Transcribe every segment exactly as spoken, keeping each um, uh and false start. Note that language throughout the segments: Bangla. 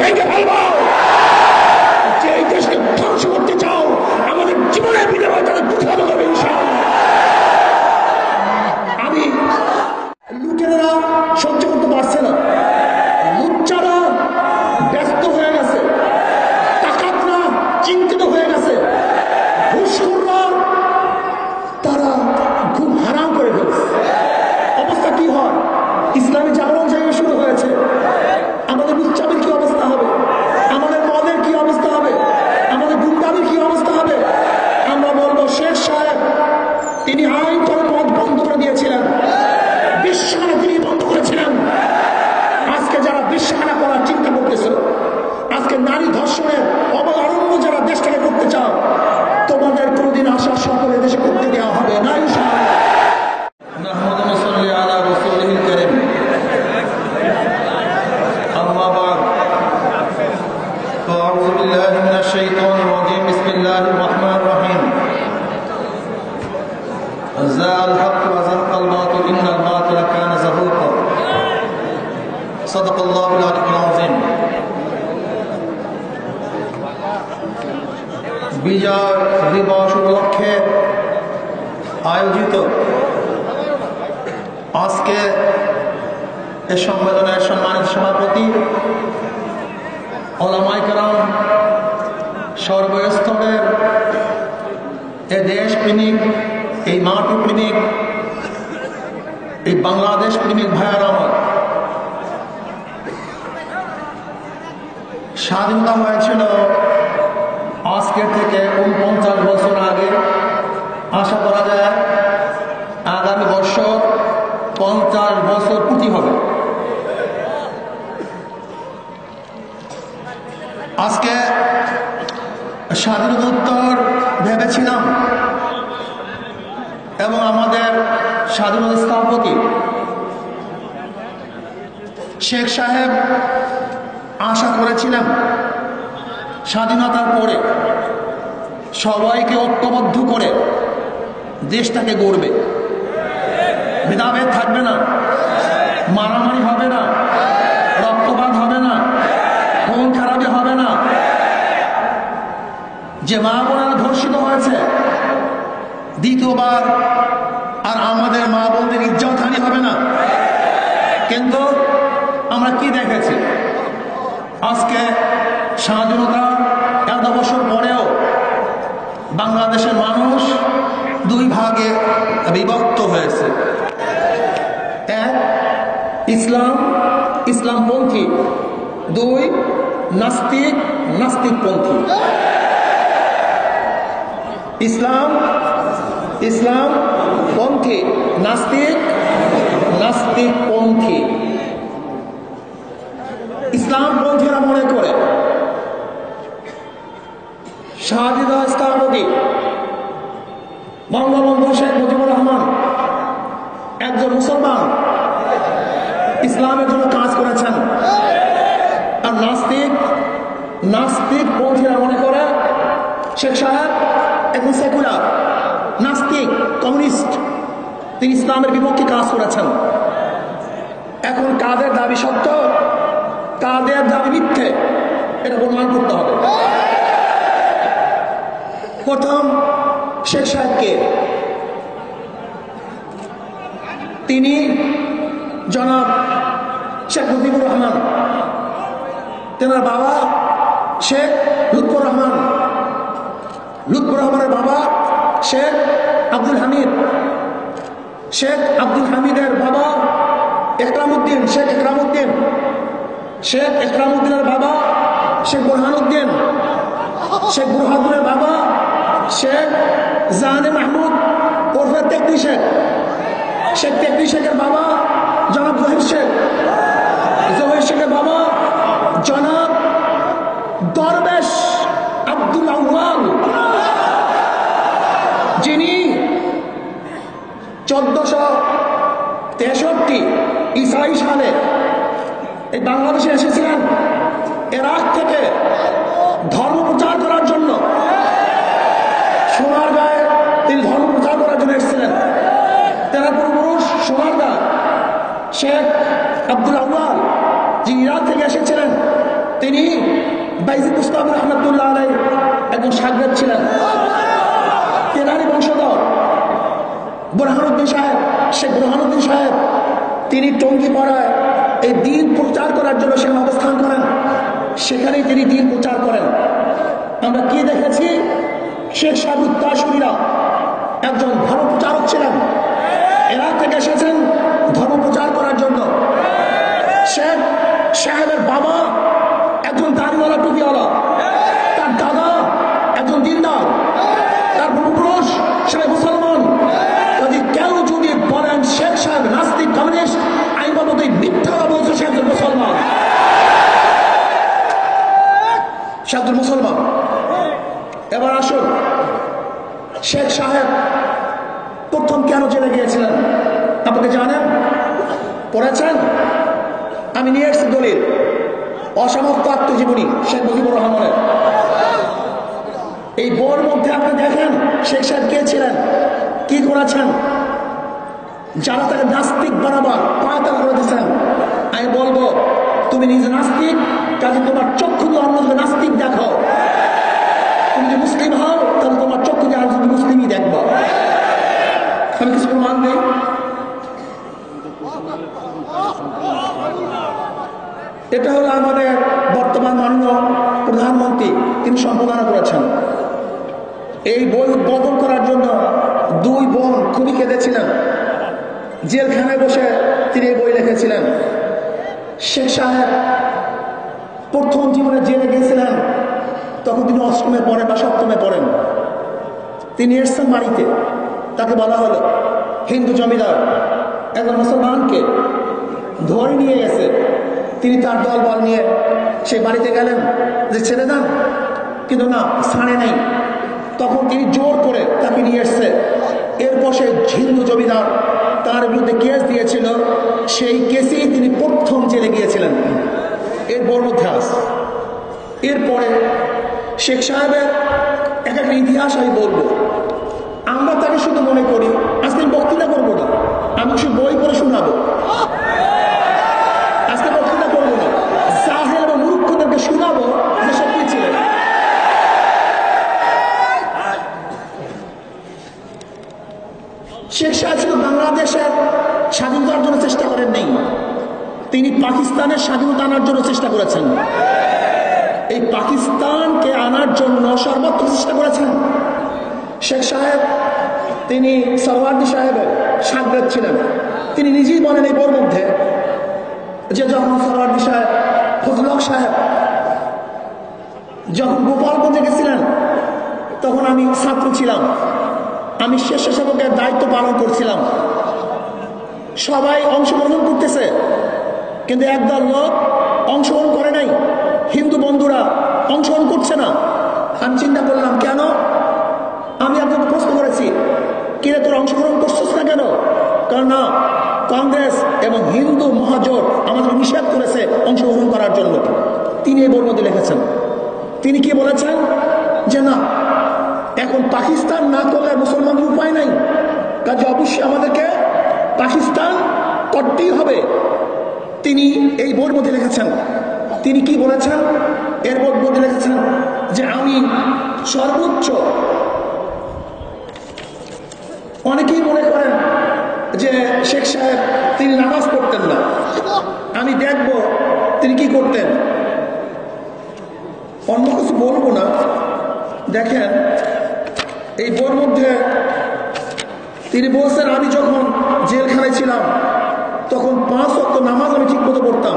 ভেঙে ফেলবো। যে এই দেশকে ধ্বংস করতে চাও আমাদের জীবনের বিনিময়ে তাদের প্রতিহত করবে ইনশাআল্লাহ। আমি লুটেরা সহ্য করতে পারছে না, লুচ্চারা ব্যস্ত হয়ে গেছে, ডাকাতরা চিন্তিত হয়ে গেছে, ঘুষখোররা তারা ঘুম হারাম করে ফেলছে। অবস্থা কি হয়? ইসলামী জাগরণ জায়গায় শুরু হয়েছে, আমাদের লুচ্চাদের কি অবস্থা হবে, আমাদের মদের কি অবস্থা হবে, আমাদের গুন্ডাদের কি অবস্থা হবে? আমরা বলবো শেখ সাহেব তিনি আইন করে মদ বন্ধ করে দিয়েছিলেন, বিশ্বখানা তিনি বন্ধ করেছিলেন। আজকে যারা বিশ্বখানা করার চিন্তা করতেছ, আজকে নারী ধর্ষণের অবতারণ্য যারা দেশটাকে করতে চাও, তোমাদের কোনদিন আশা সকলে দেশে করতে দেওয়া হবে না ইনশাআল্লাহ। বিজয় দিবস উপলক্ষে আয়োজিত আজকে এ সম্মেলনের সম্মানিত সভাপতি, ওলামায়ে কেরাম, সর্বস্তরের এ দেশ প্রেমিক, এই মাটি প্রেমিক, এই বাংলাদেশ প্রেমিক ভাইয়ারা আমার, স্বাধীনতা হয়েছিল আজকের থেকে উনপঞ্চাশ বছর আগে। আশা করা যায় আগামী বছর পঞ্চাশ বছর পূর্তি হবে। আজকে স্বাধীনতোত্তর ভেবেছিলাম এবং আমাদের স্বাধীনতা স্থপতি শেখ সাহেব আশা করেছিলেন স্বাধীনতার পরে সবাইকে ঐক্যবদ্ধ করে দেশটাকে গড়বে, ভেদাভেদ থাকবে না, মারামারি হবে না, রক্তপাত হবে না, খুন খারাপি হবে না, যে মা বোনেরা ধর্ষিত হয়েছে দ্বিতীয়বার আর আমাদের মা বোনদের ইজ্জতহানি হবে না। কিন্তু আমরা কি দেখেছি? আজকে স্বাধীনতা এত বছর পরেও বাংলাদেশের মানুষ দুই ভাগে বিভক্ত হয়েছে। এক, ইসলাম ইসলামপন্থী, দুই, নাস্তিক নাস্তিকপন্থী। ইসলাম ইসলাম পন্থী, নাস্তিক নাস্তিকপন্থী। ইসলামপন্থীরা মনে করে স্বাধীনতা স্থপতি বঙ্গবন্ধু শেখ মুজিবুর রহমান একজন মুসলমান, ইসলামের জন্য কাজ করেছেন। আর নাস্তিক নাস্তিক পন্থীরা মনে করে শেখ সাহেব একজন সেকুলার নাস্তিক কমিউনিস্ট, তিনি ইসলামের বিপক্ষে কাজ করেছেন। এখন কাদের দাবি সত্য, কাদের দাবি মিথ্যে, এটা প্রমাণ করতে হবে। প্রথম শেখ সাহেবকে, তিনি জনাব শেখ মুজিবুর রহমান, তেনার বাবা শেখ লুৎফর রহমান, লুৎফর রহমানের বাবা শেখ আব্দুল হামিদ, শেখ আব্দুল হামিদের বাবা একরামউদ্দিন, শেখ একরামউদ্দিন, শেখ একরামউদ্দিনের বাবা শেখ বুরহানুদ্দিন, শেখ বুরহানুদ্দিনের বাবা শেখ জাহানে মাহমুদ ওরফে তেকনি শেখ, শেখ তেকনি শেখের বাবা জনাব জহির শেখ, জহির শেখের বাবা জনাব দরবেশ আব্দুল আউয়াল, যিনি চোদ্দশো তেষট্টি ইসাই সালে এই বাংলাদেশে এসেছিলেন ইরাক থেকে ধর্ম প্রচার করার জন্য। সোনারগাঁয়ে তিনি ধর্ম প্রচার করার জন্য এসেছিলেন। তেনার পূর্বপুরুষ সোনারগাঁ শেখ আব্দুল আউয়াল, যিনি ইরাক থেকে এসেছিলেন, তিনি বাইজিদ মুস্তাফি রহমতুল্লাহ আলাইহি একজন শাগরেদ ছিলেন, তেনারই বংশধর বুরহানুদ্দিন সাহেব, শেখ বুরহানুদ্দিন সাহেব। তিনি টঙ্গীপাড়ায় এই দিন প্রচার করার জন্য সেখানে অবস্থান করেন, সেখানেই তিনি দিন প্রচার করেন। আমরা কি দেখেছি, শেখ সাহেব উত্তাসুরীরা একজন ধর্ম প্রচারক ছিলেন, এরা থেকে এসেছেন ধর্ম প্রচার করার জন্য। শেখ সাহেবের বাবা একজন দাড়িওয়ালা টুপিওয়ালা, তার দাদা একজন দিনদার, তার পূর্বপুরুষ সবাই মুসলমান। যদি কেউ যদি বলেন শেখ সাহেব নাস্তিক কমিউনিস্ট, আমি বলবো তুই মিথ্যা বলছো, সে একজন মুসলমান, সে একজন মুসলমান। এবার আসুন, শেখ সাহেব প্রথম কেন জেলে গিয়েছিলেন আপনাকে জানেন? পড়েছেন? আমি নিয়ে এসেছি দলিল, অসমাপ্ত আত্মজীবনী শেখ মুজিবুর রহমানের। এই বইয়ের মধ্যে আপনি দেখেন শেখ সাহেব কে ছিলেন, কি করেছেন। যারা তাকে নাস্তিক বানাবার পায়তারা করে দিয়েছেন, আমি বলবো তুমি নিজে নাস্তিক, কাজে তোমার চক্ষু দিয়ে অন্যদিকে নাস্তিক দেখো। তুমি যদি মুসলিম হও তাহলে তোমার চক্ষু দিয়ে আর তুমি মুসলিমই দেখবো। আমি কিছু প্রমাণ দেই। এটা হলো আমাদের বর্তমান মাননীয় প্রধানমন্ত্রী, তিনি সম্পাদনা করেছেন। এই বই উদ্বোধন করার জন্য দুই বোন খুবই কেঁদেছিলেন, জেলখানায় বসে তিনি এই বই লিখেছিলেন। শেখ সাহেব প্রথম জীবনে জেলে গিয়েছিলেন, তখন তিনি অষ্টমে পড়েন বা সপ্তমে পড়েন। তিনি এসছেন বাড়িতে, তাকে বলা হলো হিন্দু জমিদার একজন মুসলমানকে ধরে নিয়ে গেছে। তিনি তার দল বল নিয়ে সেই বাড়িতে গেলেন যে ছেড়ে দেন, কিন্তু না, ছাড়ে নেই। তখন তিনি জোর করে তাকে নিয়ে এসছে। এরপর সেই হিন্দু জমিদার তার বিরুদ্ধে কেস দিয়েছিল, সেই কেসেই তিনি প্রথম জেলে গিয়েছিলেন। এর বড় মধ্যে আস। এরপরে শেখ সাহেবের এক একটা ইতিহাস আমি বলবো। আমরা তাকে শুধু মনে করি, আজকে আমি বক্তৃতা করবো না, আমি শুধু বই করে শোনাবো। আজকে বক্তৃতা করবো না, জাহেল এবং মূর্খদেরকে শোনাবো যে সত্যি ছিলেন। শেখ সাহেব শুধু বাংলাদেশের স্বাধীনতার জন্য চেষ্টা করেন নেই, তিনি পাকিস্তানের স্বাধীনতা আনার জন্য চেষ্টা করেছেন। এই পাকিস্তানকে আনার জন্য সর্বাত্মক চেষ্টা করেছেন শেখ সাহেব। তিনি সরওয়ার্দী সাহেবের শাগরেদ ছিলেন। তিনি নিজেই বলেন এই বইয়ের মধ্যে যে যখন সরওয়ার্দী সাহেব, ফজলুল হক সাহেব যখন গোপালগঞ্জে গেছিলেন, তখন আমি ছাত্র ছিলাম, আমি স্বেচ্ছাসেবকের দায়িত্ব পালন করছিলাম। সবাই অংশগ্রহণ করতেছে, কিন্তু একদল লোক অংশগ্রহণ করে নাই, হিন্দু বন্ধুরা অংশগ্রহণ করছে না। আমি চিন্তা করলাম কেন। আমি আপনাকে প্রশ্ন করেছি, কিরে তোর অংশগ্রহণ করছিস না কেন? কারণ না, কংগ্রেস এবং হিন্দু মহাজোট আমাদের নিষেধ করেছে অংশগ্রহণ করার জন্য। তিনি এই বইয়ের মধ্যে লিখেছেন। তিনি কি বলেছেন যে না, এখন পাকিস্তান না করলে মুসলমানদের উপায় নাই, কাজে অবশ্যই আমাদেরকে পাকিস্তান করতেই হবে। তিনি এই বইয়ের মধ্যে লিখেছেন। তিনি কি বলেছেন এর মধ্যে লিখেছেন যে আমি সর্বোচ্চ, অনেকেই মনে করেন যে শেখ সাহেব তিনি নামাজ পড়তেন না, আমি দেখব তিনি কি করতেন। অন্য কিছু বলবো না, দেখেন এই বইয়ের মধ্যে তিনি বলছেন আমি যখন জেলখানায় ছিলাম তখন পাঁচ ওয়াক্ত নামাজ আমি ঠিক মতো পড়তাম।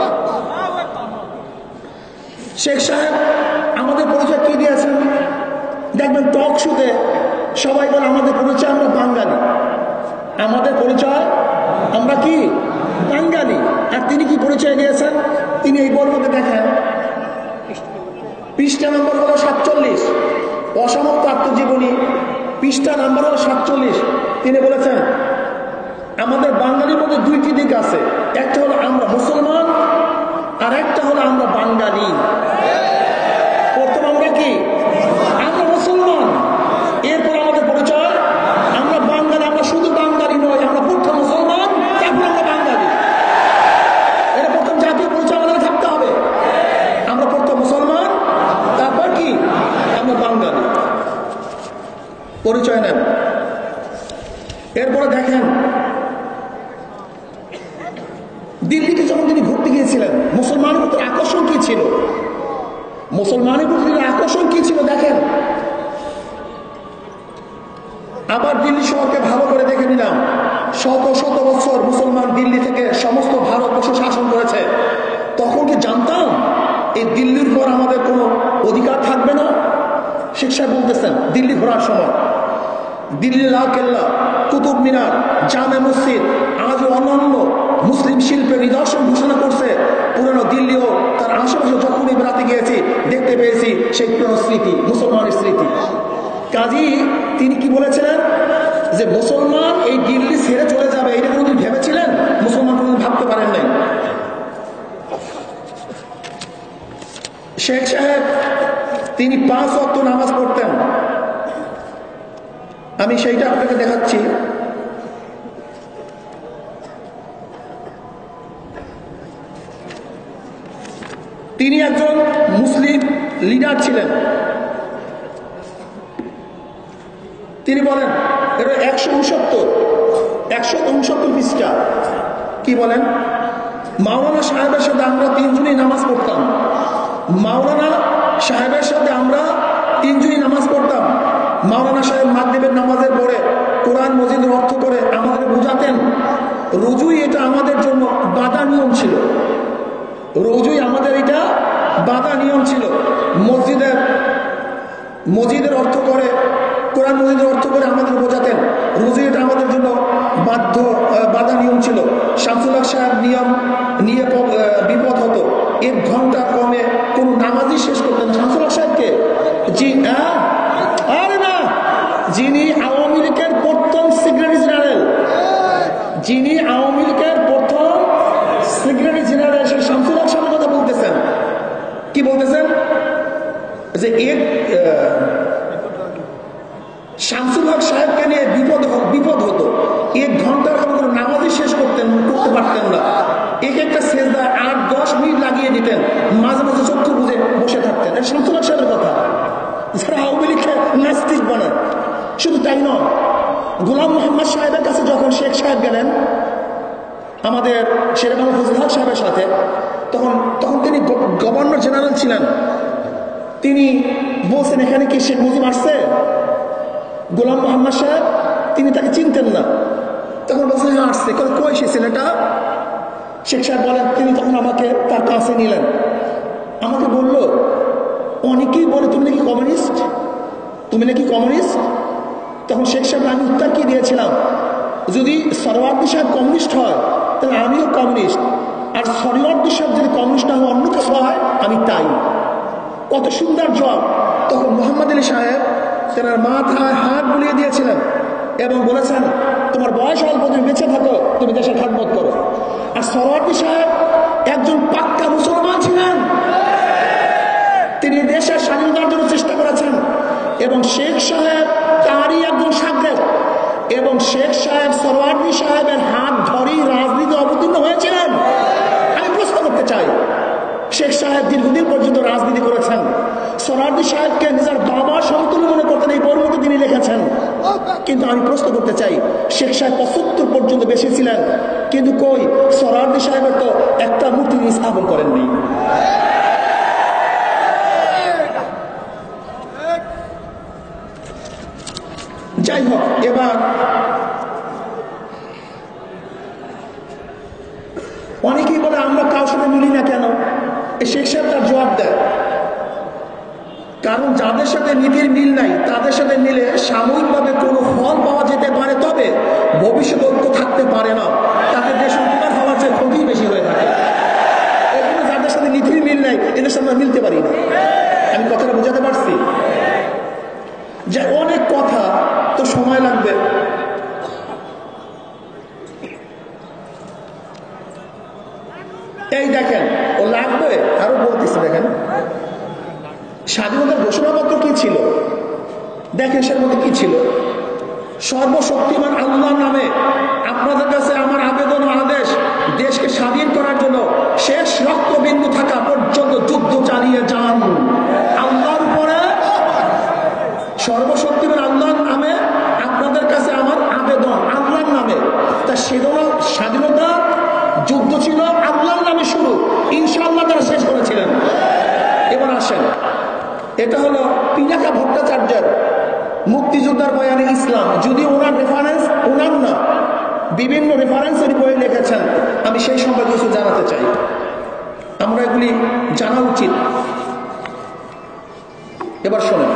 শেখ সাহেব আমাদের পরিচয় কি দিয়েছেন দেখবেন, টক শোতে সবাই বলে আমাদের পরিচয় আমরা বাঙালি, আমাদের পরিচয় আমরা কি বাঙালি। আর তিনি কি পরিচয় দিয়েছেন, তিনি এই বইয়ের মধ্যে দেখেন পৃষ্ঠা নম্বর হলো সাতচল্লিশ, অসমাপ্ত আত্মজীবনী পৃষ্ঠা নাম্বার হলো সাতচল্লিশ। তিনি বলেছেন আমাদের বাঙালির মধ্যে দুইটি দিক আছে, একটা হলো আমরা মুসলমান আর একটা হলো আমরা বাঙালি। প্রথম আমরা কি, আমরা মুসলমান, এরপর আমাদের পরিচয় আমরা বাঙালি। আমরা শুধু বাঙালি নয়, আমরা প্রথম মুসলমান, তারপর আমরা বাঙালি। এটা প্রথম জাতীয় পরিচয় আমাদের থাকতে হবে। আমরা হয়ে নেন। এরপরে দেখেন দিল্লিতে যখন তিনি ঘুরতে গিয়েছিলেন মুসলমানের প্রতি আকর্ষণ কি ছিল, মুসলমানের প্রতি আকর্ষণ কি ছিল দেখেন। আবার দিল্লি শহরকে ভালো করে দেখে নিলাম, শত শত বছর মুসলমান দিল্লি থেকে সমস্ত ভারতবর্ষ শাসন করেছে। তখন কি জানতাম এই দিল্লির পর আমাদের কোনো অধিকার থাকবে না? শেখ সাহেব বলতেছেন দিল্লি ঘোরার সময় দিল্লি লাল কেল্লা, কুতুব মিনার, জামে মসজিদ আজও অন্যান্য মুসলিম শিল্পের নিদর্শন ঘোষণা করছে। পুরনো দিল্লিও তার আশেপাশে যখনই বেড়াতে গিয়েছি দেখতে পেয়েছি সেই পুরনো স্মৃতি, মুসলমানের স্মৃতি। কাজী তিনি কি বলেছিলেন যে মুসলমান এই দিল্লি ছেড়ে চলে যাবে, এটা কোনোদিন ভেবেছিলেন? মুসলমান কোনোদিন ভাবতে পারেন নাই। শেখ সাহেব তিনি পাঁচ ওয়াক্ত নামাজ পড়তেন। আমি সেইটা আপনাকে দেখাচ্ছি। তিনি একজন মুসলিম লিডার ছিলেন। তিনি বলেন এটা একশো উনসত্তর একশো উনসত্তর পৃষ্ঠা কি বলেন, মাওলানা সাহেবের সাথে আমরা তিনজনই নামাজ পড়তাম। মাওলানা সাহেবের সাথে আমরা তিনজনই নামাজ পড়তাম। মাওলানা সাহেব মাগরিবের নামাজের পরে কোরআন মজিদের অর্থ করে আমাদের বোঝাতেন। রোজুই এটা আমাদের জন্য বাধা নিয়ম ছিল, রোজুই আমাদের এটা বাধা নিয়ম ছিল। মসজিদের মসজিদের অর্থ করে কোরআন মজিদের অর্থ করে আমাদের বোঝাতেন। রোজু এটা আমাদের জন্য বাধ্য বাধা নিয়ম ছিল। শামসুল হক সাহেব নিয়ম নিয়ে বিপদ হতো, এক ঘন্টা কমে কোন নামাজই শেষ করতেন। শামসুল হক সাহেবকে জি আরে না, যিনি আওয়ামী লীগের প্রথম সেক্রেটারি জেনারেল, যিনি আওয়ামী লীগের প্রথম সেক্রেটারি জেনারেল সেই শামসুল হক সাহেবের কথা বলতেছেন। কি বলতেছেন যে এক শামসুল হক সাহেবকে নিয়ে বিপদ বিপদ হতো, এক ঘন্টার কোনো কোনো নামাজই শেষ করতেন করতে পারতেন না। এক একটা সেজদায় আট দশ মিনিট লাগিয়ে দিতেন, মাঝে মাঝে চক্ষু বুঝে বসে থাকতেন। এটা শামসুল হক সাহেবের কথা, যারা আওয়ামী লীগকে নাস্তিক বানান। শুধু তাই নয়, গোলাম মোহাম্মদ সাহেবের কাছে যখন শেখ সাহেব গেলেন আমাদের শেরেবাংলা ফজল হক সাহেবের সাথে, তখন তখন তিনি গভর্নর জেনারেল ছিলেন। তিনি বলছেন এখানে কি শেখ মুজিব আসছে? গোলাম মোহাম্মদ সাহেব তিনি তাকে চিনতেন না। তখন বলছেন হ্যাঁ আসছে। কই সে ছেলেটা? শেখ সাহেব বলেন তিনি তখন আমাকে তার কাছে নিলেন, আমাকে বলল অনেকেই বলে তুমি নাকি কমিউনিস্ট, তুমি নাকি কমিউনিস্ট। তখন শেখ সাহেব আমি উত্তর কি দিয়েছিলাম, যদি সরওয়ার্দী সাহেব কমিউনিস্ট হয় তাহলে আমিও কমিউনিস্ট, আর সরওয়ার্দী সাহেব যদি কমিউনিস্ট না হয় অন্য কিছু হয় আমি তাই। কত সুন্দর জবাব। তখন মোহাম্মদ আলী সাহেব তেনার মাথায় হাত বুলিয়ে দিয়েছিলেন এবং বলেছেন তোমার বয়স অল্প, তুমি বেঁচে থাকো, তুমি দেশের খেদমত করো। আর সরওয়ার্দী সাহেব একজন পাক্কা মুসলমান ছিলেন, তিনি দেশের স্বাধীনতার জন্য চেষ্টা করেছেন এবং শেখ সাহেব তারই একজন শাগরেদ এবং শেখ সাহেব সরওয়ার্দী সাহেবের হাত ধরেই রাজনীতি অবতীর্ণ হয়েছিলেন। আমি প্রশ্ন করতে চাই, শেখ সাহেব দীর্ঘদিন পর্যন্ত রাজনীতি করেছেন, সরওয়ার্দী সাহেবকে নিজের বাবার সমতুল্য মনে করতেন, এই বইয়ের মধ্যে তিনি লিখেছেন। কিন্তু আমি প্রশ্ন করতে চাই, শেখ সাহেব পঁচাত্তর পর্যন্ত বেশি ছিলেন, কিন্তু কই সরওয়ার্দী সাহেবের তো একটা মূর্তি তিনি স্থাপন করেননি। যাই হোক, এবার অনেকেই বলে আমরা কারোর সাথে মিলি না কেন? এই শেখ সাহেব তার জবাব দেয়, কারণ যাদের সাথে নীতির মিল নাই তাদের সাথে মিলে সাময়িকভাবে কোনো ফল পাওয়া যেতে পারে, তবে ভবিষ্যৎ ঐক্য থাকতে পারে না। তাতে দেশ উপকার হওয়ার চেয়ে ক্ষতি বেশি হয়ে থাকে। এগুলো যাদের সাথে নীতির মিল নাই এদের সাথে আমরা মিলতে পারি না। আমি কথাটা বোঝাতে পারছি? যে অনেক কথা তো সময় লাগবে। এই দেখেন ও লাগবে আরো বলতেছে। দেখেন স্বাধীনতার ঘোষণাপত্র কি ছিল, দেখেন সের মধ্যে কি ছিল, সর্বশক্তিমান আল্লাহর নামে আপনাদের কাছে আমার আবেদন ও আদেশ, দেশকে স্বাধীন করার জন্য শেষ রক্তবিন্দু থাকা পর্যন্ত যুদ্ধ চালিয়ে যান। আল্লাহর উপরে, সর্বশক্তিমান আল্লাহর নামে এটা হলো পিনাকা ভট্টাচার্যের মুক্তিযোদ্ধার বয়ানে ইসলাম, যদি ওনার রেফারেন্স ওনার না বিভিন্ন রেফারেন্সের বই লিখেছেন, আমি সেই সম্পর্কে কিছু জানাতে চাই। আমরা এগুলি জানা উচিত। এবার শোনেন,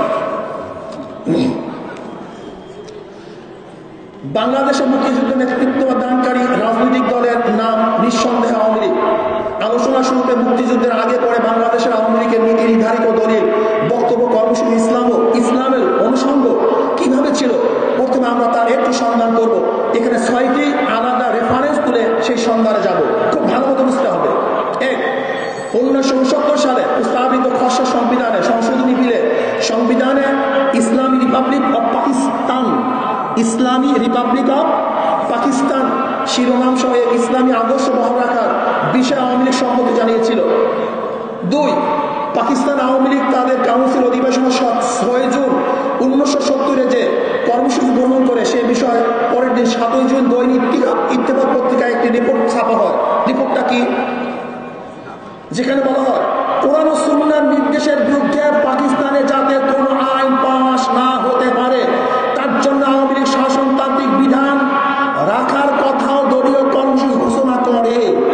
বাংলাদেশের মুক্তিযুদ্ধ নেতৃত্ব দানকারী রাজনৈতিক দলের নাম নিঃসন্দেহে আওয়ামী লীগ। আলোচনা শুরুতে মুক্তিযুদ্ধের আগে পরে বাংলাদেশের আওয়ামী লীগের নীতি নির্ধারিত দলিল, বক্তব্য, কর্মসূচি, ইসলাম ও ইসলামের অনুষঙ্গ কিভাবে ছিল, প্রথমে আমরা তার একটু সন্ধান করব। এখানে ছয়টি আলাদা রেফারেন্স তুলে সেই সন্ধানে যাব, খুব ভালো মতো বুঝতে হবে। এক, উনিশশো উনসত্তর সালে প্রস্তাবিত খসড়া সংবিধানে সংশোধনী বিলে সংবিধানে ইসলামী Republic of Pakistan Islami Republic of Pakistan শিরোনাম সহ ইসলামী আদর্শ বহাল রাখার বিষয়ে আওয়ামী লীগ সম্মতি জানিয়েছিল। দুই, পাকিস্তান আওয়ামী লীগ তাদের কাউন্সিল অধিবেশনের ছয় জুন উনিশশো সত্তরে যে কর্মসূচি গ্রহণ করে সে বিষয়ে পরের দিন সাতই জুন দৈনিক ইত্তেফাক পত্রিকায় একটি রিপোর্ট ছাপা হয়। রিপোর্টটা কি? যেখানে বলা হয় কোরআন ও সুন্নাহর নির্দেশের বিরুদ্ধে পাকিস্তানে যাতে কোনো আইন পাস না হতে পারে তার জন্য আওয়ামী লীগ শাসনতান্ত্রিক বিধান রাখার কথাও দলীয় কর্মসূচি ঘোষণা করে।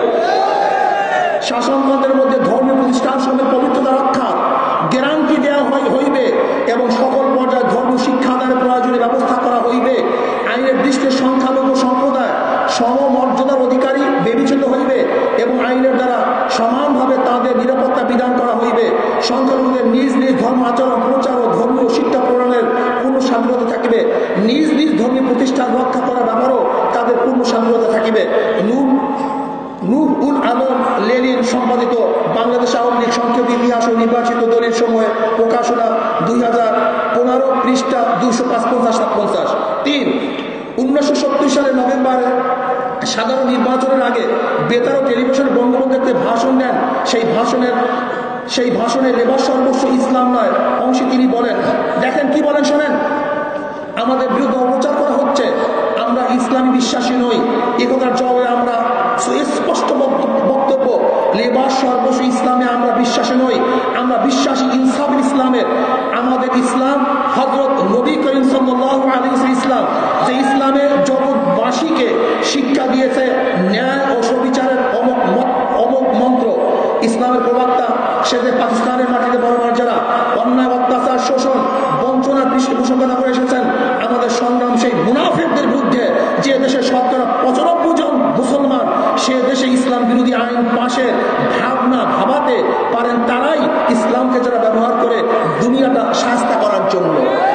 শাসনতন্ত্রের মধ্যে ধর্মীয় প্রতিষ্ঠান সমূহের পবিত্রতা রক্ষা গ্যারান্টি দেওয়া হইবে এবং সকল পর্যায়ে ধর্ম শিক্ষাদানের প্রয়োজনীয় ব্যবস্থা করা হইবে। আইনের দৃষ্টিতে সংখ্যালঘু সম্প্রদায় সমমর্যাদার অধিকারী বিবেচিত হইবে এবং আইনের দ্বারা সমানভাবে তাদের নিরাপত্তা বিধান করা হইবে। সংখ্যালঘুদের নিজ নিজ ধর্ম আচরণ প্রচার ও ধর্মীয় শিক্ষা প্রদানের পূর্ণ স্বাধীনতা থাকিবে। নিজ নিজ ধর্মীয় প্রতিষ্ঠান রক্ষা করার ব্যাপারেও তাদের পূর্ণ স্বাধীনতা থাকিবে। নূর নূর উল আলম লেলিন সম্পাদিত বাংলাদেশ আওয়ামী লীগ সংক্ষেপ ইতিহাস ও নির্বাচিত দলের সময় প্রকাশনা দুই হাজার পনেরো পৃষ্ঠা দুইশো পাঁচ পঞ্চাশ সাত পঞ্চাশ। তিন, উনিশশো সত্তর সালের নভেম্বরে সাধারণ নির্বাচনের আগে বেতার ও টেলিভিশন বঙ্গবন্ধুতে ভাষণ দেন। সেই ভাষণের সেই ভাষণের লেবার সর্বস্ব ইসলাম নয় অংশে তিনি বলেন, দেখেন কি বলেন শোনেন, আমাদের বিরুদ্ধে অপপ্রচার করা হচ্ছে, আমরা ইসলামী বিশ্বাসী নই। একথার জবাবে আমরা সুস্পষ্ট বক্তব্য, লেবার সর্বস্ব ইসলামে আমরা বিশ্বাসী নই, আমরা বিশ্বাসী ইনসাফ ইসলামের। আমাদের ইসলাম হযরত নবী করিম সাল্লাল্লাহু আলাইহি ওয়াসাল্লাম ইসলাম, যে ইসলামের জগৎবাসীকে শিক্ষা দিয়েছে ন্যায় ও সুবিচারের অমোঘ অমোঘ মন্ত্র। ইসলামের প্রবক্তা সেদের পাকিস্তানের মাটিতে বড় যারা অন্যায়, অত্যাচার, শোষণ, বঞ্চনার পৃষ্ঠপোষকতা করে এসেছেন, আমাদের সংগ্রাম সেই মুনাফিকদের বিরুদ্ধে। যে দেশে শতকরা পঁচানব্বই জন মুসলমান সে দেশে ইসলাম বিরোধী আইন পাশের ভাবনা ভাবাতে পারেন, তারাই ইসলামকে যারা ব্যবহার করে দুনিয়াটা শাস্তা করার জন্য।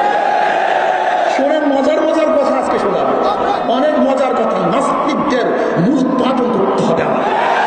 শোনেন, মজার মজার কথা আজকে শোনাবো, অনেক মজার কথা। নাস্তিকদের মূলোৎপাটন করতে হবে আমার।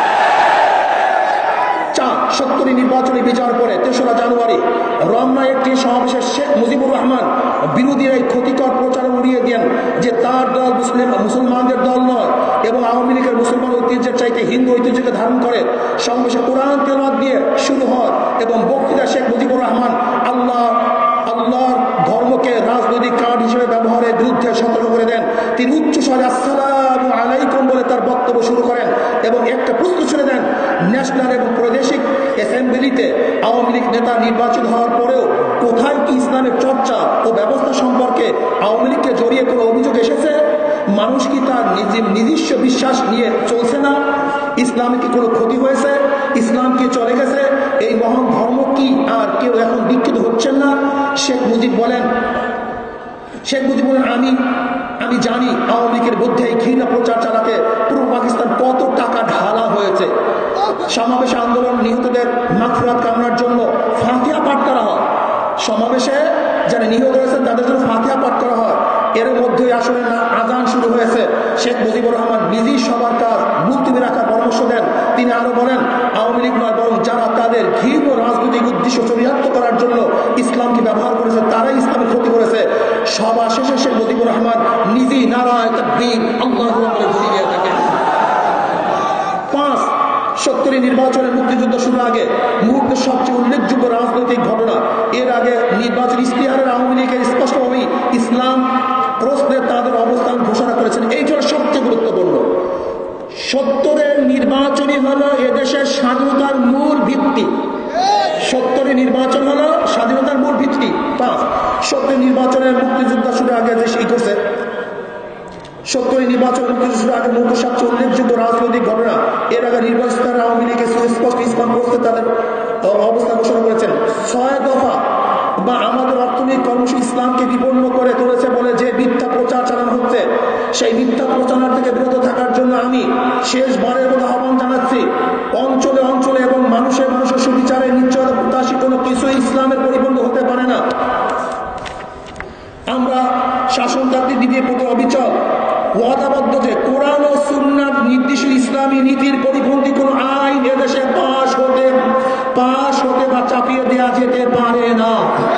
চার, সত্তরি নির্বাচনী বিজয়ের পরে তেসরা জানুয়ারি রমনায় একটি সমাবেশে শেখ মুজিবুর রহমান বিরোধীর এই ক্ষতিকর প্রচার উড়িয়ে দেন যে তার দল মুসলিম মুসলমানদের দল নয় এবং আওয়ামী লীগের মুসলমান ঐতিহ্যের চাইতে হিন্দু ঐতিহ্যকে ধারণ করে। সমাবেশে কোরআন তেলাওয়াত দিয়ে শুরু হয় এবং বক্তৃতা শেখ মুজিবুর রহমান আল্লাহ আল্লাহর ধর্মকে রাজনৈতিক কার্ড হিসেবে ব্যবহারের বিরুদ্ধে সতর্ক করে দেন। তিনি উচ্চ স্বরে আসসালামু আলাইকুম বলে তার বক্তব্য শুরু করেন এবং একটা প্রশ্ন ছুড়ে দেন, ন্যাশনাল এবং প্রাদেশিক অ্যাসেম্বলিতে আওয়ামী লীগ নেতা নির্বাচিত হওয়ার পরেও কোথায় কি ইসলামের চর্চা ও ব্যবস্থা সম্পর্কে আওয়ামী লীগকে জড়িয়ে কোনো অভিযোগ এসেছে? মানুষ কি তার নিজস্ব বিশ্বাস নিয়ে চলছে না? ইসলামে কি কোনো ক্ষতি হয়েছে? ইসলাম কি চলে গেছে? এই মহান ধর্ম কি আর কেউ এখন দীক্ষিত হচ্ছেন না? শেখ মুজিব বলেন শেখ মুজিব বলেন আমি আমি জানি আওয়ামী লীগের মধ্যে এই ঘৃণা প্রচার চালাতে পূর্ব পাকিস্তান কত টাকা ঢালা হয়েছে। সমাবেশে আন্দোলন নিহতদের মাগফিরাত কামনার জন্য ফাতিহা পাঠ করা হয়। সমাবেশে যারা নিহত হয়েছেন তাদের জন্য ফাতিহা পাঠ করা হয়। এর মধ্যেই আসলে না আজান শুরু হয়েছে। শেখ মুজিবুর রহমান নিজেই সবার কাজ মুলতবি রাখার পরামর্শ দেন। তিনি আরো বলেন, আওয়ামী লীগ নয় বরং যারা তাদের ঘৃণ রাজনৈতিক উদ্দেশ্য চরিতার্থ করার জন্য ইসলামকে ব্যবহার করেছে তারাই ইসলামের ক্ষতি করেছে। সভা শেষে শেখ মুজিবুর রহমান নিজেই নারায়ে তাকবীর আল্লাহু আকবার বলে দিয়ে থাকেন। পাঁচ, সত্তরের নির্বাচনের মুক্তিযুদ্ধ শুরুর আগে মুহূর্তের সবচেয়ে উল্লেখযোগ্য রাজনৈতিক ঘটনা। এর আগে নির্বাচন ইশতেহারের আওয়ামী লীগের স্পষ্টভাবেই ইসলাম প্রশ্নে তাদের অবস্থান ঘোষণা করেছেন। এই জন্য সবচেয়ে গুরুত্বপূর্ণ, সত্তরের নির্বাচনই হলো এদেশের স্বাধীনতার মূল ভিত্তি। সত্তরের নির্বাচন হলো স্বাধীনতার কথা, সত্যি নির্বাচনের মুক্তিযোদ্ধা শুরু আগে যে সেই করছে, সত্যই নির্বাচন মুক্তিযুদ্ধ শুরু আগে মূলত সবচেয়ে উল্লেখযোগ্য রাজনৈতিক ঘটনা। এর আগে নির্বাচিত আওয়ামী লীগের সুস্পষ্ট ইসলাম করতে তাদের অবস্থা ঘোষণা করেছেন। ছয় দফা বা আমাদের অর্থনৈতিক কর্মসূচি ইসলামকে বিপন্ন করে তুলেছে বলে যে মিথ্যা প্রচার চালানো হচ্ছে, সেই মিথ্যা প্রচারণা থেকে বিরত থাকার জন্য আমি শেষবারের মতো আহ্বান জানাচ্ছি। অঞ্চলে অঞ্চলে এবং মানুষের মানুষের সুবিচারের নিশ্চয়তা প্রত্যাশী কোনো কিছুই ইসলামের পরিপূর্ণ হতে পারে না। আমরা শাসনতান্ত্রিক নীতির প্রতি অবিচল ওয়াদাবদ্ধ যে কোরআন ও সুন্নাহ নির্দিষ্ট ইসলামী নীতির পরিপন্থী কোন আইন এদেশে পাশ হতে পাশ হতে বা চাপিয়ে দেওয়া যেতে পারে না।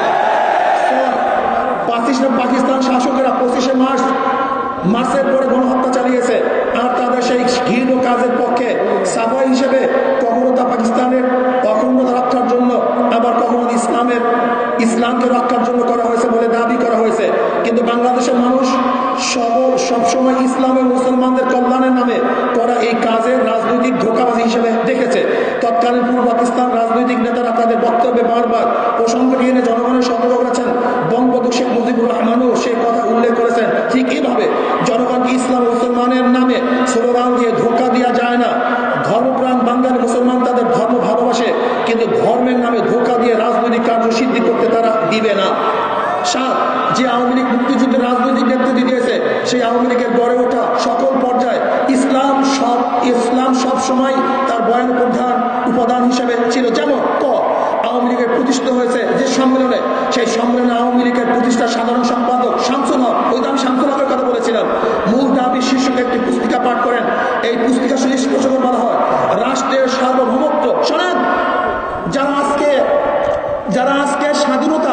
পাকিস্তান শাসকেরা পঁচিশে মার্চ মার্চের পরে গণহত্যা চালিয়েছে, আর তাদের সেই ঘৃণ কাজের পক্ষে সাফাই হিসেবে কখনো তা পাকিস্তানের অখণ্ডতা রক্ষার জন্য, আবার কখনো ইসলামের ইসলামকে রক্ষার জন্য করা হয়েছে বলে দাবি করা হয়েছে। কিন্তু বাংলাদেশের মানুষ সব সবসময় ইসলামের মুসলমানদের কল্যাণের নামে করা এই কাজের রাজনৈতিক ধোঁকাবাজি হিসেবে দেখেছে। তৎকালীন পূর্ব পাকিস্তান রাজনৈতিক নেতারা তাদের বক্তব্যে বারবার প্রসঙ্গটি এনে জনগণের সতর্ক করেছেন। বঙ্গবন্ধু শেখ মুজিবুর রহমানও সেই কথা উল্লেখ করেছেন। ঠিক এইভাবে জনগণকে ইসলাম মুসলমানের নামে স্লোগান দিয়ে ধোঁকা দেওয়া যায় না। ধর্মপ্রাণ বাঙালি মুসলমান তাদের ধর্ম ভালোবাসে, কিন্তু ধর্মের নামে ধোঁকা দিয়ে রাজনৈতিক কার্য সিদ্ধি করতে তারা দিবে না। সাত, যে আওয়ামী লীগ মুক্তিযুদ্ধের রাজনৈতিক নেতৃত্ব দিয়েছে, সেই আওয়ামী লীগের গড়ে ওঠা সকল পর্যায়ে ইসলাম সব ইসলাম সব সময় তার বয়ান প্রধান উপাদান হিসেবে ছিল। যেমন ক আওয়ামী লীগের প্রতিষ্ঠিত হয়েছে যে সম্মেলনে, সেই সম্মেলনে আওয়ামী লীগের প্রতিষ্ঠা সাধারণ সম্পাদক শামসুল হক, ওই তো আমি শামসুল হকের কথা বলেছিলাম, মূল দাবি শীর্ষকে একটি পুস্তিকা পাঠ করেন। এই পুস্তিকা সুস্পষ্ট করে বলা হয় রাষ্ট্রের সার্বভৌমত্ব। শোনেন, যারা আজকে যারা আজকে স্বাধীনতা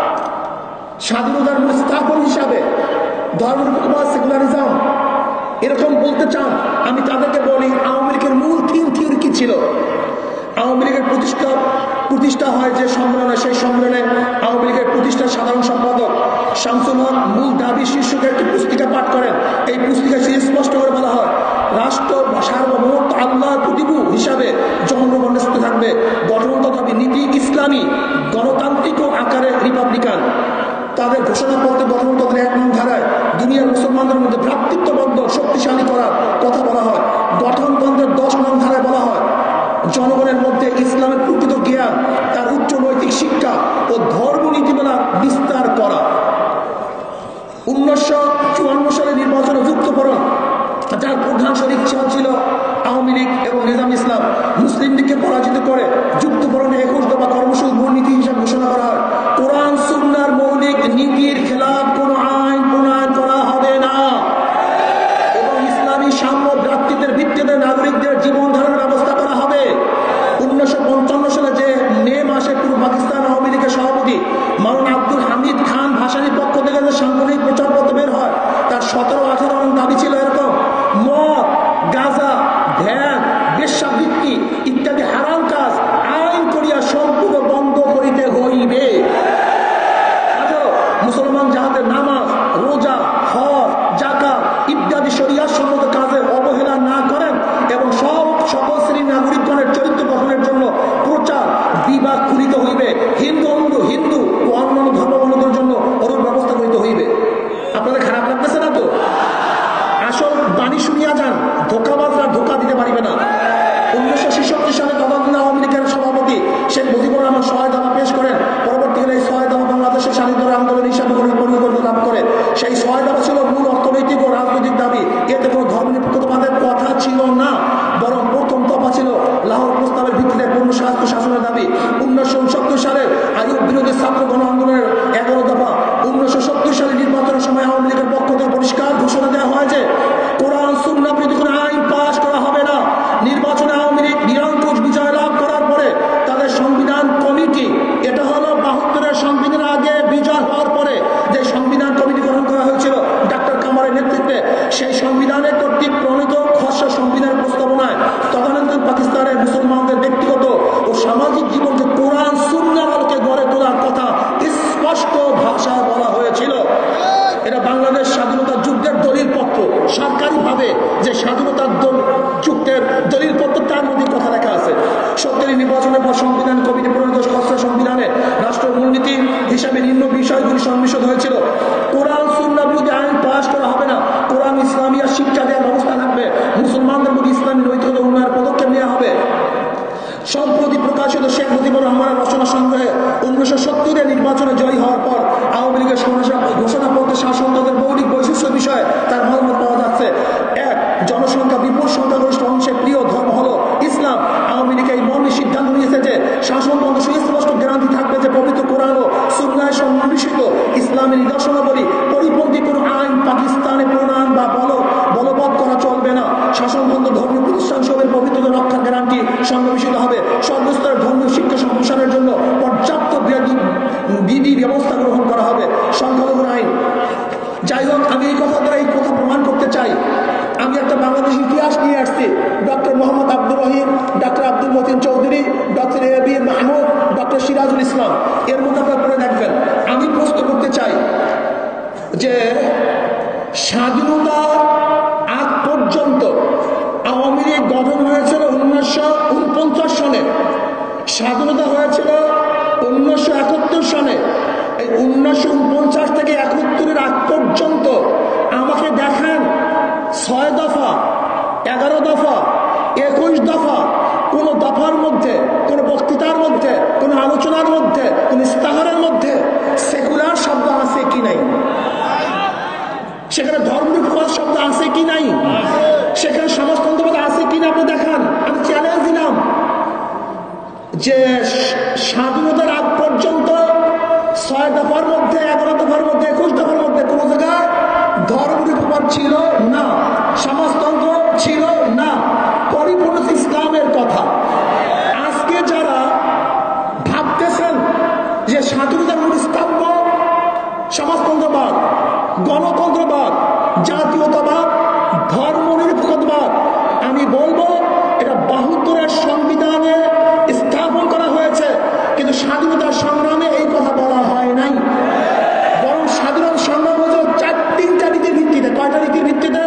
স্বাধীনতার মূল স্থাপন হিসাবে ধর্মনিরপেক্ষতা সেকুলারিজম এরকম বলতে চান, আমি তাদেরকে বলি আওয়ামী লীগের মূল থিম থিওরি কি ছিল। আওয়ামী লীগের প্রতিষ্ঠা প্রতিষ্ঠা হয় যে সম্মেলনে, সেই সম্মেলনে আওয়ামী লীগের প্রতিষ্ঠার সাধারণ সম্পাদক শামসুল হক মূল দাবি শীর্ষকে একটি পুস্তিকা পাঠ করেন। এই পুস্তিকায় স্পষ্ট করে বলা হয় রাষ্ট্র সার্বভৌমত্ব আল্লাহর প্রতিভূ হিসাবে জনগণ স্থিত থাকবে। গঠন তথা নীতি ইসলামী, গণতান্ত্রিক ও আকারে রিপাবলিকান। তাদের ঘোষণাপত্রে গঠনতন্ত্রের এক নং ধারায় দুনিয়ার মুসলমানদের মধ্যে ভ্রাতৃত্ববন্ধ শক্তিশালী করার কথা বলা হয়। গঠনতন্ত্রের দশ নং ধারায় বলা হয় জনগণের মধ্যে ইসলামের প্রকৃত জ্ঞান, তার উচ্চ নৈতিক শিক্ষা ও ধর্ম নীতিমালা বিস্তার করা। উনিশশো চুয়ান্ন সালে নির্বাচনে যুক্তকরণ, যার প্রধান শরিক ছিল আওয়ামী লীগ এবং নিজাম ইসলাম, মুসলিম লীগকে পরাজিত করে যুক্তকরণে একুশ দফা কর্মসূচি মূল নীতি হিসাবে ঘোষণা করা হয়। কোরআন সুন্নাহর মৌলিক নীতির খেলাফ কোন আইন প্রণয়ন করা হবে না এবং ইসলামী সাম্য ভ্রাতৃত্বের ভিত্তিতে নাগরিকদের জীবন ধারণের ব্যবস্থা করা হবে। উনিশশো পঞ্চান্ন সালে যে মে মাসে পূর্ব পাকিস্তান আওয়ামী লীগের সভাপতি মাওলানা আব্দুল হামিদ খান ভাসানীর পক্ষ থেকে যে সাংগঠনিক প্রচারপত্র বের হয়, তার সতেরো আঠারো নং দাবি ছিল এরকম: মদ, গাঁজা, ধ্যান, বেশ্যাবৃত্তি ইত্যাদি হারাম কাজ আইন করিয়া সম্পূর্ণ বন্ধ করিতে হইবে। মুসলমান যাহাদের নামাজ, রোজা, হজ, যাকাত ইত্যাদি শরিয়াত সম্মত কাজে অবহেলা না করেন এবং সব সকল শ্রেণীর নাগরিকগণের চরিত্র গঠনের জন্য প্রচার বিভাগ খুলিতে হইবে। হিন্দু অন্ধ হিন্দু ও অন্যান্য ধর্মাবলম্বীদের জন্য ওরূপ ব্যবস্থা করিতে হইবে। আপনাদের খারাপ লাগতেছে না তো? আসল বাণী শুনিয়া যান, ধোকাবাজরা ধোকা দিতে পারিবে না। উনিশশো ছেষট্টি সালে তদানীন্তন আওয়ামী লীগের সভাপতি শেখ মুজিবুর রহমান ছয় দফা পেশ করেন। পরবর্তীকালে এই ছয় দফা বাংলাদেশের স্বাধীনতার আন্দোলন হিসাবে পরিবর্তন লাভ করে। সেই ছয় দফা ছিল মূল অর্থনৈতিক ও রাজনৈতিক দাবি। এতে কোনো ধর্মনিরপেক্ষতাবাদের কথা ছিল না, বরং প্রথম দফা ছিল লাহোর প্রস্তাবের ভিত্তিতে পূর্ণ স্বাস্থ্য শাসনের দাবি। উনিশশো উনসত্তর সালে আইয়ুব বিরোধী ছাত্র গণ আন্দোলনের এগারো দফা। উনিশশো সত্তর সালে নির্বাচনের সময় আওয়ামী লীগের পক্ষ থেকে পরিষ্কার ঘোষণা দেওয়া হয় যে কোরআন সুন্নাহ বিরোধী কোনো আইন পাশ করা হবে না। নির্বাচনে আওয়ামী লীগ নিরঙ্কুশ বিজয় লাভ করার পরে তাদের সংবিধান কমিটি, এটা হলো বাহাত্তরের সংবিধানের আগে বিজয় হওয়ার পরে যে সংবিধান কমিটি গঠন করা হয়েছিল ডাক্তার কামারের নেতৃত্বে, সেই সংবিধানের কর্তৃক প্রণীত খসড়া সংবিধান প্রস্তাবনায় তদানীন্তন পাকিস্তানের মুসলমানদের ব্যক্তিগত ও সামাজিক জীবনকে কোরআন সুন্নাহর আলোকে গড়ে তোলার কথা স্পষ্ট ভাষায় বলা হয়েছিল। এটা বাংলাদেশ স্বাধীনতা যুদ্ধের দলিল পত্র, সরকারিভাবে যে স্বাধীনতার যুদ্ধের দলিল পত্র, তার মধ্যে কথা লেখা আছে। সত্তরের নির্বাচনের পর সংবিধান কমিটি প্রণীত খসড়া সংবিধানে রাষ্ট্র মূলনীতি হিসাবে নিম্ন বিষয়গুলি সন্নিবেশিত হয়েছিল। কোরআন সুন্নাহ বিরোধী আইন পাশ করা হবে না, কোরআন ইসলামিয়া শিক্ষা দেওয়ার ব্যবস্থা থাকবে, মুসলমানদের মধ্যে ইসলামী নৈতিকতা উন্নয়নের পদক্ষেপ নেওয়া হবে। সম্প্রতি প্রকাশিত শেখ মুজিবুর রহমানের রচনা সংগ্রহে উনিশশো সত্তরের নির্বাচনে জয়ী হওয়ার পর আওয়ামী লীগের ঘোষণাপত্রে শাসনতন্ত্রের মৌলিক বৈশিষ্ট্য বিষয়ে তার মতামত পাওয়া যাচ্ছে। এক, জনসংখ্যা বিপুল সংখ্যাগরিষ্ঠ অংশের প্রিয় ধর্ম হলো ইসলাম। আওয়ামী লীগ এই মর্মে সিদ্ধান্ত নিয়েছে যে শাসনতন্ত্র সুস্পষ্ট গ্যারান্টি থাকবে যে পবিত্র কোরআন ও সুন্নাহয় সন্নিবেশিত ইসলামের নিদর্শনাবলী পরিপন্থী কোনো আইন পাকিস্তানে প্রণয়ন বা বল বলবৎ করা চলবে না। শাসনতন্ত্র ধর্মীয় প্রতিষ্ঠান সবের পবিত্রতা রক্ষার গ্যারান্টি সন্নিবেশিত হবে। সর্বস্তরের ধর্মীয় শিক্ষা সম্প্রসারণের জন্য পর্যাপ্ত বিধি ব্যবস্থা গ্রহণ করা হবে। সংখ্যালঘুর আইন, যাই হোক, আমি এই কথা দ্বারা এই কথা প্রমাণ করতে চাই, আমি একটা বাংলাদেশ ইতিহাস নিয়ে আসছি। Doctor Mohammad Abdur Rahim, doctor Abdul Matin Chowdhury, doctor A B Mahmud, doctor Sirajul Islam, এর মধ্যে আপনারা পড়ে দেখবেন। আমি প্রশ্ন করতে চাই যে স্বাধীনতার আগ পর্যন্ত আওয়ামী লীগ গঠন হয়েছিল উনিশশো উনপঞ্চাশ সনে, স্বাধীনতা হয়েছিল উনিশশো একাত্তর সনে। এই উনিশশো উনপঞ্চাশ থেকে একাত্তরের আগ পর্যন্ত আমাকে দেখান ছয় দফা, এগারো দফা, একুশ দফা, কোন দফার মধ্যে, কোন বক্তৃতার মধ্যে, কোন আলোচনার মধ্যে, কোন ইস্তাহারের মধ্যে সেকুলার শব্দ আছে কি নাই? সেখানে ধর্মনিরপেক্ষ শব্দ আছে কি নাই? সেখানে সমাজতন্ত্রবাদ আছে কিনা আপনি দেখান। আমি চ্যালেঞ্জ দিলাম যে স্বাধীনতার আগ পর্যন্ত ছয় দফার মধ্যে, এগারো দফার মধ্যে, একুশ দফার মধ্যে কোন জায়গায় ধর্মনিরপেক্ষ ছিল না, সমাজতন্ত্র ছিল না, পরিপূর্ণ ইসলামের কথা। আজকে যারা ভাবতেছেন যে স্বাধীনতার মূল স্তম্ভ সমাজতন্ত্রবাদ, গণতন্ত্রবাদ, জাতীয়তাবাদ, ধর্মনিরপেক্ষতাবাদ, আমি বলবো এটা বাহাত্তরের সংবিধানে স্থাপন করা হয়েছে, কিন্তু স্বাধীনতার সংগ্রামে এই কথা বলা হয় নাই। বরং স্বাধীনতা সংগ্রাম হয়েছিল চার তিনটা নীতির ভিত্তিতে। কয়টা নীতির ভিত্তিতে?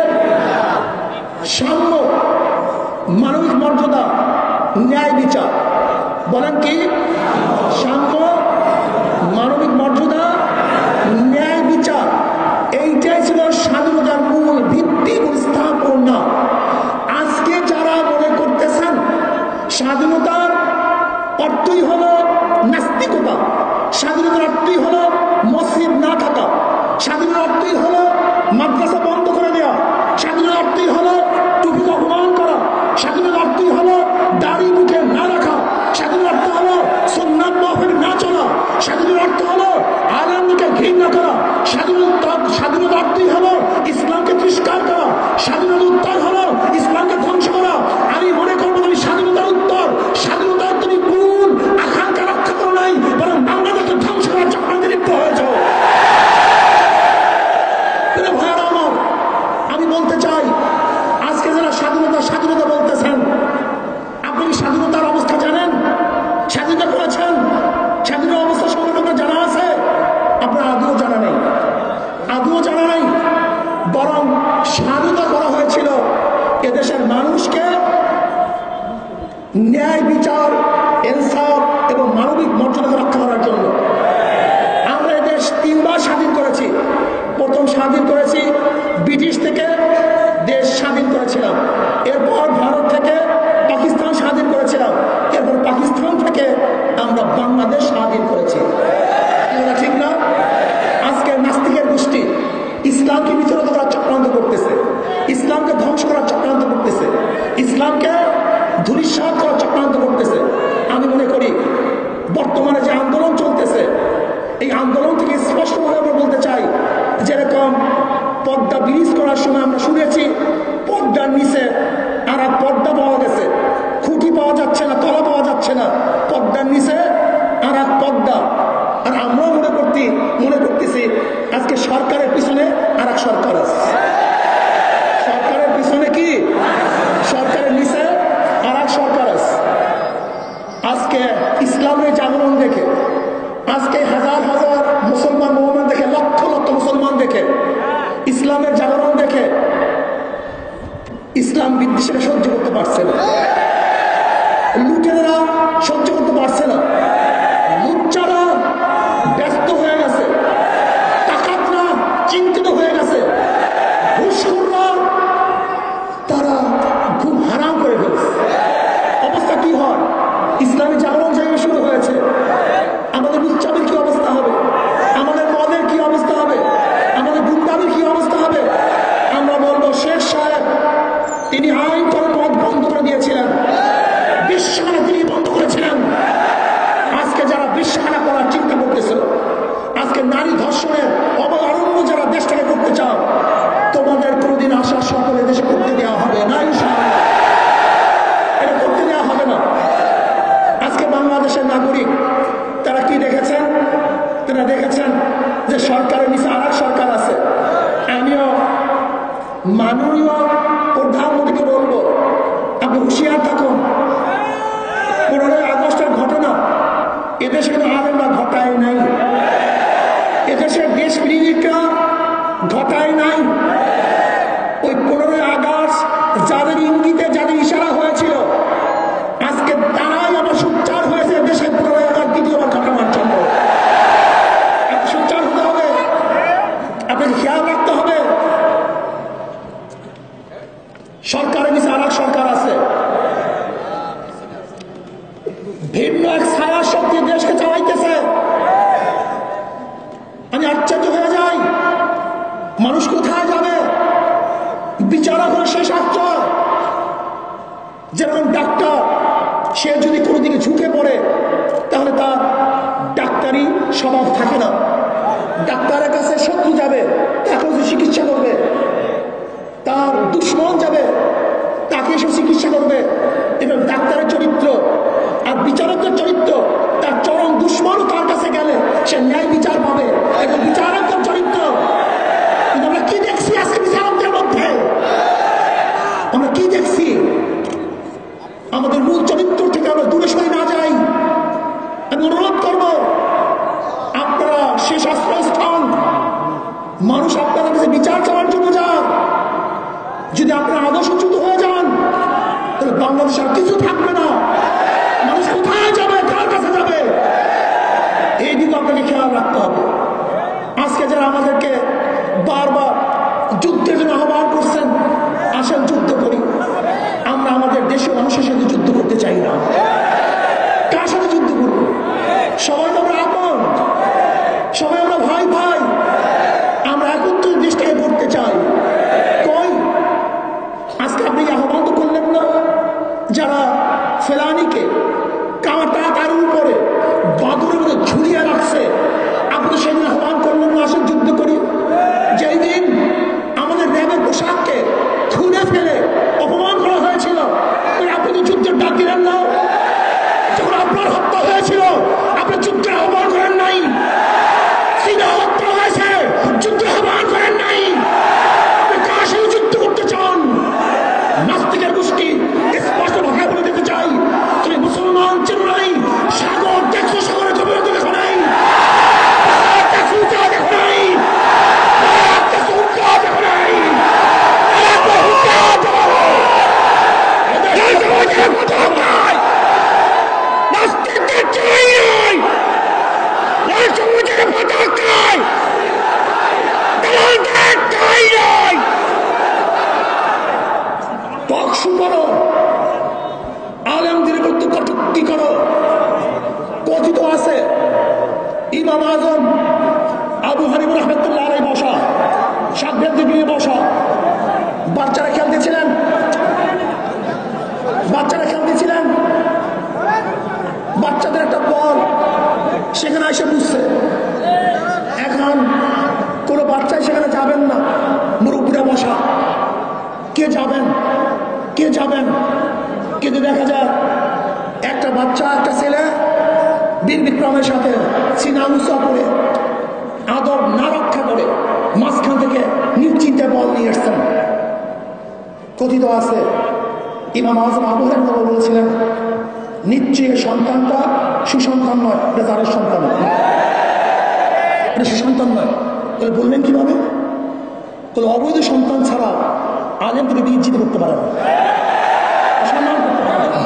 সাম্য, মানবিক মর্যাদা, ন্যায় বিচার। বলেন কি? সাম্য, মানবিক মর্যাদা, ন্যায় বিচার, এইটাই ছিল স্বাধীনতার মূল ভিত্তি, মূল স্থাপনা। আজকে যারা মনে করতেছেন স্বাধীনতার অর্থই হলো নাস্তিকতা, স্বাধীনতার অর্থই হলো মসজিদ না থাকা, স্বাধীনতার অর্থই হলো মাদ্রাসা বন্ধ করে দেওয়া, স্বাধীনতার অর্থই হলো টুপিকে অপমান করা, স্বাধীনতার অর্থই হলো দাড়ি মুখে না রাখা, স্বাধীনতার অর্থ হলো সুন্নাত মাহফিল না চলা, স্বাধীনতার অর্থ হলো আলেমকে ঘৃণা করা, স্বাধীনতা স্বাধীনতার অর্থই হলো ইসলামকে তিরস্কার করা, স্বাধীনতার উত্তর হলো ইসলামকে ধ্বংস করা। আমি মনে করবো তুমি স্বাধীনতার উত্তর, স্বাধীনতার তুমি মূল আকাঙ্ক্ষা রক্ষা করো নাই, বরং বাংলাদেশকে ধ্বংস করার চক্রান্তে লিপ্ত হয়েছ। আমি বলতে চাই, আজকে যারা স্বাধীনতা স্বাধীনতা বলতেছেন, আপনি কি স্বাধীনতার অবস্থা জানেন? স্বাধীনতা করেছেন? স্বাধীনতার অবস্থা সম্পর্কে আপনার জানা আছে? আপনার আদৌ জানা নেই, আদৌ জানা নেই। বরং স্বাধীনতা করা হয়েছিল এদেশের মানুষকে ন্যায় বিচার, ইনসাফ এবং মানবিক মর্যাদা রক্ষা করার জন্য। আমরা এদেশ তিনবার স্বাধীন করেছি। প্রথম স্বাধীন করেছি ব্রিটিশ থেকে, দেশ স্বাধীন করেছিলাম। এরপর ভারত থেকে পাকিস্তান স্বাধীন করেছিলাম। এরপর পাকিস্তান থেকে আমরা বাংলাদেশ স্বাধীন করেছি। ঠিক না? আজকে নাস্তিকের গোষ্ঠী ইসলামকে বিচলিত করার চক্রান্ত করতেছে, ইসলামকে ধ্বংস করার চক্রান্ত করতেছে, ইসলামকে ধূলিসাৎ করার চক্রান্ত করতেছে। আমি মনে করি বর্তমানে যে আন্দোলন চলতেছে, এই আন্দোলন থেকে স্পষ্টভাবে আমরা বলতে চাই, যেরকম পর্দা ব্রিজ করার সময় আমরা শুনেছি পর্দার নিচে আর এক পর্দা পাওয়া গেছে, খুঁটি পাওয়া যাচ্ছে না, তলা পাওয়া যাচ্ছে না, পর্দার নিচে আর এক পর্দা। আর আমরাও মনে করতে মনে করতেছি আজকে সরকারের পিছনে আর এক সরকার আছে, সরকারের পিছনে কি, সরকারের নিচে আর এক সরকার আছে। আজকে ইসলামের জাগরণ দেখে, আজকে হাজার হাজার মুসলমান মোহাম্মদ দেখে, লক্ষ লক্ষ মুসলমান দেখে, ইসলামের জাগরণ দেখে ইসলাম বিদ্বেষীরা সহ্য করতে পারছে না, লুটেরা সহ্য করতে পারছে না, লুচ্চারা ব্যস্ত হয়ে এদেশে কিন্তু আলেমরা ঘটায় নাই, এদেশের দেশ বিরোধীরা ঘটায় নাই। ওই পনেরোই আগস্ট যাদের ইঙ্গিতে যাদের ইশারা হয়েছিল, আজকে তারাই আবার সোচ্চার হয়েছে দেশের পনেরোই আগস্ট দ্বিতীয়বার ঘটানোর জন্য। সোচ্চার হতে হবে, আপনাকে খেয়াল রাখতে হবে। সরকারের নিচে আর এক সরকার আছে, ভিন্ন এক ছায়া শক্তি দেশকে চালাইতেছে। আমি আশ্চর্য হয়ে যাই, মানুষ কোথায় যাবে? বিচারক হলে শেষ আশ্চর্য। যেরকম ডাক্তার, সে যদি কোনোদিকে ঝুঁকে পড়ে তাহলে তার ডাক্তারি স্বভাব থাকে না। ডাক্তারের কাছে শত্রু যাবে, তাকে চিকিৎসা করবে, তার দুশ্মন যাবে, তাকে এসে চিকিৎসা করবে। এবং ডাক্তারের চরিত্র আর বিচারকের চরিত্র, তার চরম দুশ্মনও তার কাছে গেলে সে ন্যায় বিচার পাবে। এবং বিচারকের চরিত্র কিন্তু আমরা কি দেখছি আজকে বিচারকদের মধ্যে? আমরা কি দেখছি? আমাদের মূল চরিত্র থেকে আমরা দূরে সরে না যাই। আমি অনুরোধ করবো, আপনারা শেষ আশ্রয়স্থান, মানুষ আপনাদের কাছে বিচার চাওয়ার জন্য যান। যদি আপনারা আদর্শচ্যুত হয়ে যান তাহলে বাংলাদেশ আর কিছু থাকবে না। মানুষ কোথায় যাবে, কার কাছে যাবে, এই দিকে আপনাকে খেয়াল রাখতে হবে। আজকে যারা আমাদেরকে বারবার যুদ্ধের জন্য আহ্বান করছেন, আসেন যুদ্ধ করি। আমরা আমাদের দেশের মানুষের সাথে যুদ্ধ করতে চাই না। কার সাথে যুদ্ধ করব? সবাই আমরা আপন, সবাই আমরা ভাই ভাই, আমরা একত্রিত দেশটাকে করতে চাই। কই আজকে আপনি আহ্বান তো করলেন না? যারা ফেলানিকে কাঁটা তার উপরে বাদুরের মধ্যে ঝুলিয়ে রাখছে, আপনি সেদিন আহ্বান করলেন না আসেন যুদ্ধ করি? যেই দিন আমাদের র্যাবের পোশাককে খুলে ফেলে অপমান করা হয়েছিল, আপনি তো যুদ্ধের ডাক দিলেন না। যখন আপনার হত্যা হয়েছিল আপনি যুদ্ধের আহ্বান করেন নাই। চীনা হত্যা হয়েছে, যুদ্ধের আহ্বান করেন নাই। আপনি কার সাথে যুদ্ধ করতে চান? নাস্তিকের গোষ্ঠী স্পষ্ট ভাষায় বলে দিতে চাই, তুমি মুসলমান চেনো নাই, সাগর দেখছো, সাগরের জমি দেখো নাই, দেখো নাই, দেখো নাই, নাস্তিকদের চাই নাই, সমাজের পতাকায় দালালদের চাই নাই। টকশো করো, আলেমদের বিরুদ্ধে কটূক্তি করো। কথিত আছে ইমাম আজম আবু হানিফা রাহমাতুল্লাহ আলাইহি বসা, সাকরের দিকে বসা, বাচ্চারা খেলতেছিলেন, বাচ্চারা খেলতেছিলেন বাচ্চাদের একটা বল সেখানে এসে বুঝছে। এখন কোনো বাচ্চাই সেখানে যাবেন না, মুরব্বীরা বসা। কে যাবেন, কে যাবেন? কিন্তু দেখা যায় একটা বাচ্চা, একটা ছেলে বীর বিক্রমের সাথে সিনা উঁচা করে, আদব না রক্ষা করে মাঝখান থেকে নিশ্চিন্তে বল নিয়ে এসছেন। কথিত আছে ইমাম আজম আবু হানিফা বলেছিলেন, নিশ্চয়ই সন্তানটা সুসন্তান নয়, এটা তার সন্তান, এটা সুসন্তান নয়। তাহলে বললেন কিভাবে? তাহলে অবৈধ সন্তান ছাড়া আলেম থেকে বিচ্ছিন্ন করতে পারে না, সম্মান করতে পারে না।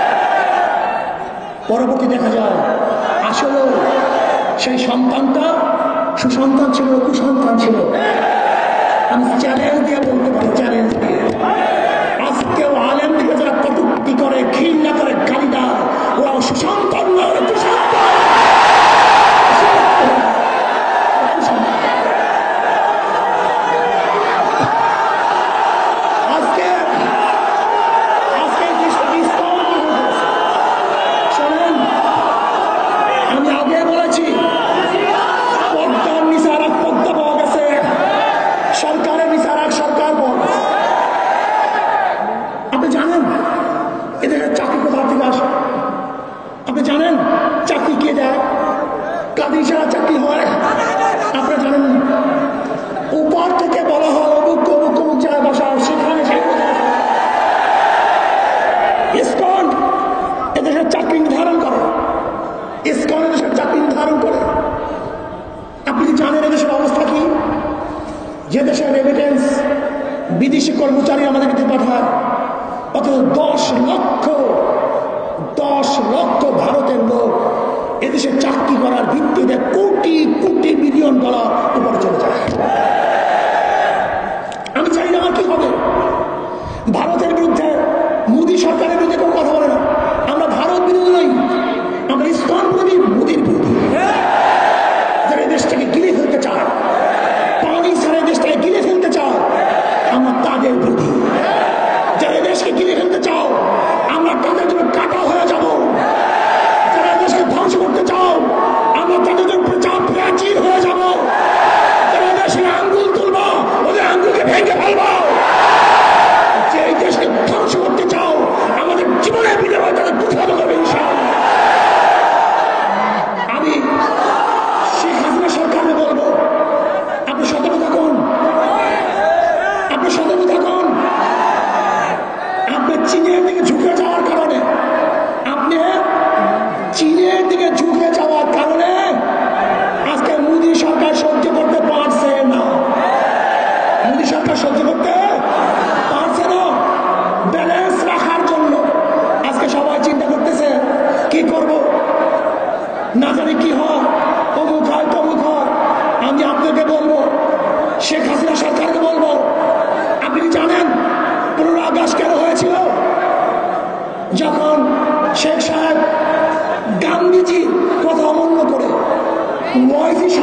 পরবর্তী দেখা যায় আসলে সেই সন্তানটা সুসন্তান ছিল, কুসন্তান ছিল। আমি চ্যালেঞ্জ দিয়ে বলতে পারি, চ্যালেঞ্জ দিয়ে, আজকেও আলেম দিকে যারা কটূক্তি করে, ঘৃণা করে, গালি দেয়, ওরা সুসন্তান নয়, কুসন্তান। আজকে আজকে শোনেন, আমি আগে বলেছি পদ্মার নিচে আর এক পদ্মা পাওয়া গেছে, সরকারের নিচে আর এক সরকার পাওয়া গেছে। আপনি জানেন এদের চাকরি কোথা থেকে আসে? আপনি ইসকন দেশের জাতি নির্ধারণ করে। আপনি কি জানেন এদেশের অবস্থা কি? যে দেশের রেমিটেন্স বিদেশি কর্মচারী আমাদের কাছে পাঠায়, অথচ দশ লক্ষ দশ লক্ষ ভারতের লোক এদেশে চাকরি করার ভিত্তিতে কোটি কোটি মিলিয়ন ডলার উপরে চলে যায়। আমি চাই না আমার কি হবে। ভারতের বিরুদ্ধে, মোদী সরকারের বিরুদ্ধে কেউ কথা বলে না। আমরা ভারত বিরোধী নই, আমরা ইসলাম বিরোধী, মোদীর বিরোধী। যারা দেশটাকে গিলে ফেলতে চায়, পানি ছাড়া দেশটাকে গিলে ফেলতে চায়, আমরা তাদের বিরোধী। যারা দেশকে গিলে ফেলতে চাও, আমরা তাদের জন্য কাটা হয়ে যাব। যারা দেশকে ধ্বংস করতে চাও, আমরা তাদের জন্য প্রাচীর হয়ে যাব। যারা দেশে আঙ্গুল তুলবো, ওদের আঙ্গুলকে ভেঙে ফেলবো। যে দেশকে ধ্বংস করতে চাও, আমাদের জীবনের বিনিময়ে তাদের প্রতিহত করবে ইনশাআল্লাহ। আমি শেখ হাসিনা সরকারকে বলবো, আপনি সতর্ক থাকুন, আপনি সতর্ক থাকুন। আপনি চীনের দিকে ঝুঁকে যাওয়ার কারণে, আপনি চীনের দিকে ঝুঁকে যাওয়ার কারণে আজকে মোদী সরকার সহ্য করতে পারছে না। মোদী সরকার সহ্য করতে পারছে না। ব্যালেন্স রাখার জন্য আজকে সবাই চিন্তা করতেছে কি করব, না জানি কি হয়, অমুক হয় তমুক হয়। আমি আপনাকে বলবো, শেখ হাসিনা সরকারকে বলবো, আপনি কি জানেন পনেরো আগস্ট কেন হয়েছিল? যখন শেখ সাহেব গান্ধীজি কথা অমান্য করে ওয়াইসি